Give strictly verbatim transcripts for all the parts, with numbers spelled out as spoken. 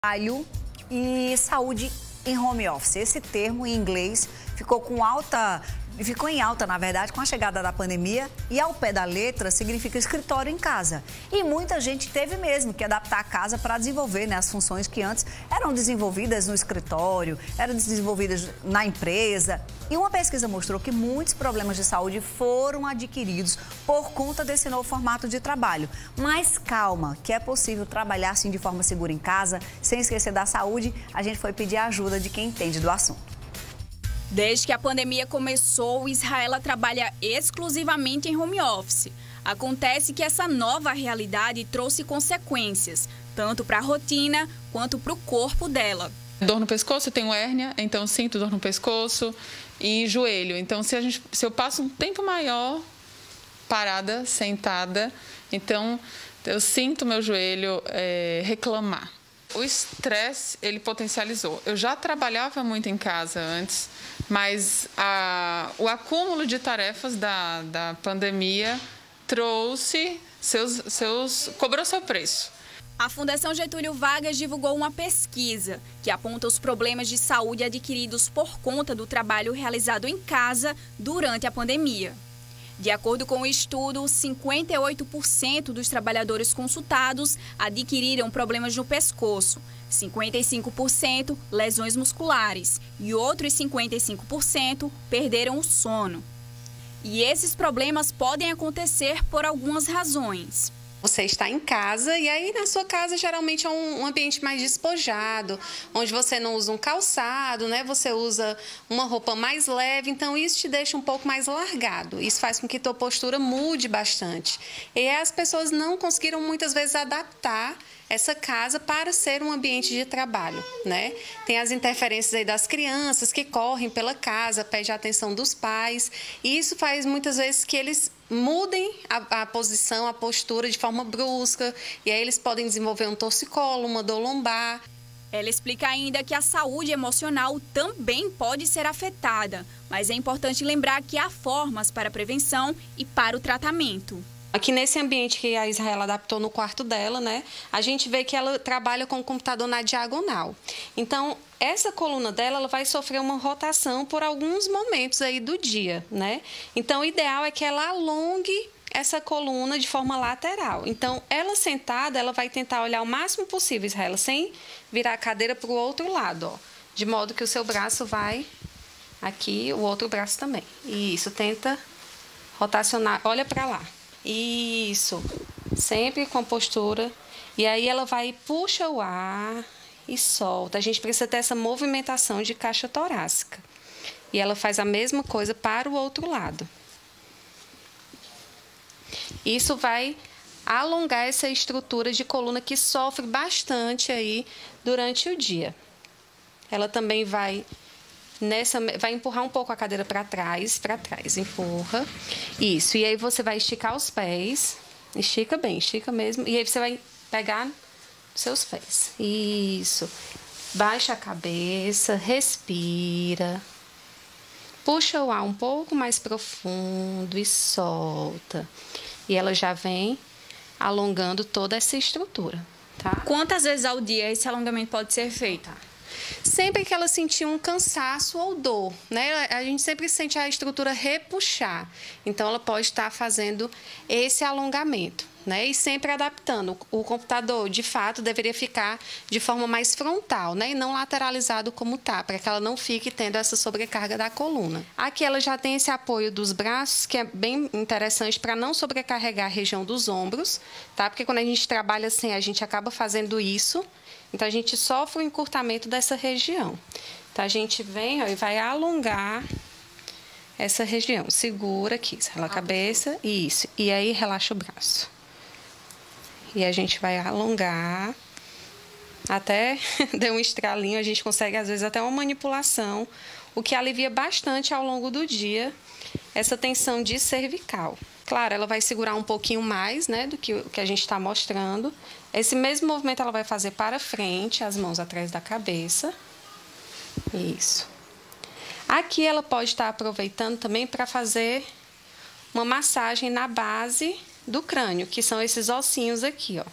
Trabalho e saúde em home office. Esse termo em inglês ficou com alta, ficou em alta, na verdade, com a chegada da pandemia e ao pé da letra significa escritório em casa. E muita gente teve mesmo que adaptar a casa para desenvolver, né, as funções que antes eram desenvolvidas no escritório, eram desenvolvidas na empresa. E uma pesquisa mostrou que muitos problemas de saúde foram adquiridos por conta desse novo formato de trabalho. Mas calma, que é possível trabalhar assim de forma segura em casa, sem esquecer da saúde. A gente foi pedir a ajuda de quem entende do assunto. Desde que a pandemia começou, Israela trabalha exclusivamente em home office. Acontece que essa nova realidade trouxe consequências, tanto para a rotina quanto para o corpo dela. Dor no pescoço, eu tenho hérnia, então sinto dor no pescoço e joelho. Então, se, a gente, se eu passo um tempo maior parada, sentada, então eu sinto meu joelho é, reclamar. O estresse, ele potencializou. Eu já trabalhava muito em casa antes, mas a, o acúmulo de tarefas da, da pandemia trouxe seus, seus, cobrou seu preço. A Fundação Getúlio Vargas divulgou uma pesquisa que aponta os problemas de saúde adquiridos por conta do trabalho realizado em casa durante a pandemia. De acordo com o estudo, cinquenta e oito por cento dos trabalhadores consultados adquiriram problemas no pescoço, cinquenta e cinco por cento lesões musculares e outros cinquenta e cinco por cento perderam o sono. E esses problemas podem acontecer por algumas razões. Você está em casa e aí na sua casa geralmente é um ambiente mais despojado, onde você não usa um calçado, né? Você usa uma roupa mais leve, então isso te deixa um pouco mais largado. Isso faz com que tua postura mude bastante. E as pessoas não conseguiram muitas vezes adaptar essa casa para ser um ambiente de trabalho, né? Tem as interferências aí das crianças que correm pela casa, pede a atenção dos pais, e isso faz muitas vezes que eles mudem a, a posição, a postura de forma brusca, e aí eles podem desenvolver um torcicolo, uma dor lombar. Ela explica ainda que a saúde emocional também pode ser afetada, mas é importante lembrar que há formas para a prevenção e para o tratamento. Aqui nesse ambiente que a Israela adaptou no quarto dela, né, a gente vê que ela trabalha com o computador na diagonal. Então, essa coluna dela ela vai sofrer uma rotação por alguns momentos aí do dia, né? Então, o ideal é que ela alongue essa coluna de forma lateral. Então, ela sentada, ela vai tentar olhar o máximo possível, Israela, sem virar a cadeira para o outro lado, ó, de modo que o seu braço vai aqui, o outro braço também. Isso, tenta rotacionar, olha para lá. Isso, sempre com a postura. E aí ela vai, puxa o ar e solta. A gente precisa ter essa movimentação de caixa torácica. E ela faz a mesma coisa para o outro lado. Isso vai alongar essa estrutura de coluna que sofre bastante aí durante o dia. Ela também vai... Nessa, vai empurrar um pouco a cadeira para trás, para trás, empurra. Isso, e aí você vai esticar os pés, estica bem, estica mesmo, e aí você vai pegar seus pés. Isso, baixa a cabeça, respira, puxa o ar um pouco mais profundo e solta. E ela já vem alongando toda essa estrutura, tá? Quantas vezes ao dia esse alongamento pode ser feito? Sempre que ela sentir um cansaço ou dor, né? A gente sempre sente a estrutura repuxar. Então, ela pode estar fazendo esse alongamento, né? E sempre adaptando. O computador, de fato, deveria ficar de forma mais frontal, né? E não lateralizado como tá, para que ela não fique tendo essa sobrecarga da coluna. Aqui ela já tem esse apoio dos braços, que é bem interessante para não sobrecarregar a região dos ombros, tá? Porque quando a gente trabalha assim, a gente acaba fazendo isso. Então, a gente sofre o encurtamento dessa região. Então, a gente vem ó, e vai alongar essa região. Segura aqui, relaxa a cabeça, isso. E aí, relaxa o braço. E a gente vai alongar até dar um estralinho. A gente consegue, às vezes, até uma manipulação, o que alivia bastante ao longo do dia essa tensão de cervical. Claro, ela vai segurar um pouquinho mais, né, do que o que a gente está mostrando. Esse mesmo movimento ela vai fazer para frente, as mãos atrás da cabeça. Isso. Aqui ela pode estar aproveitando também para fazer uma massagem na base do crânio, que são esses ossinhos aqui, ó.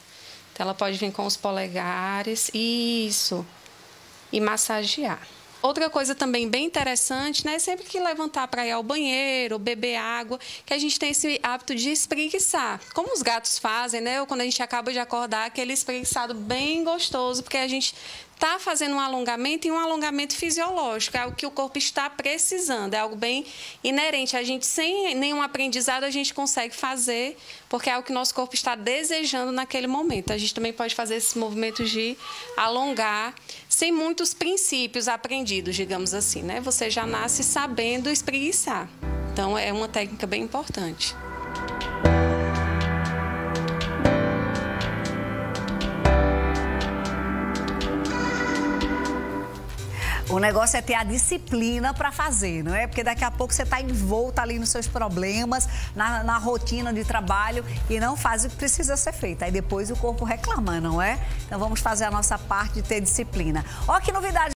Então, ela pode vir com os polegares, isso, e massagear. Outra coisa também bem interessante, né? Sempre que levantar para ir ao banheiro, beber água, que a gente tem esse hábito de espreguiçar. Como os gatos fazem, né? Ou quando a gente acaba de acordar, aquele espreguiçado bem gostoso, porque a gente está fazendo um alongamento e um alongamento fisiológico, é o que o corpo está precisando, é algo bem inerente. A gente, sem nenhum aprendizado, a gente consegue fazer, porque é o que o nosso corpo está desejando naquele momento. A gente também pode fazer esses movimentos de alongar, sem muitos princípios aprendidos, digamos assim, né? Você já nasce sabendo espreguiçar. Então, é uma técnica bem importante. O negócio é ter a disciplina para fazer, não é? Porque daqui a pouco você está envolta ali nos seus problemas, na, na rotina de trabalho e não faz o que precisa ser feito. Aí depois o corpo reclama, não é? Então vamos fazer a nossa parte de ter disciplina. Ó, que novidade!